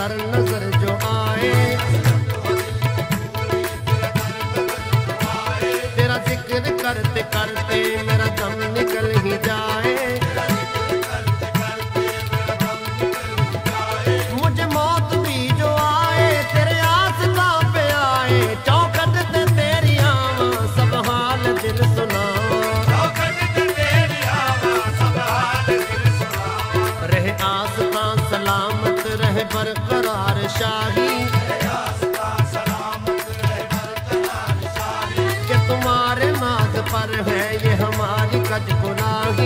दर नजर जो आए, तेरा जिक्र करते करते मेरा दम निकल ही जाए। मुझे मौत भी जो आए तेरे आसमां पे आए, चौखट ते तेरी आवां सब हाल दिल सुनावा, रहे आसमां सलामत रहे बरकरार शाही, कि तुम्हारे नाज पर है ये हमारी कद गुनाही।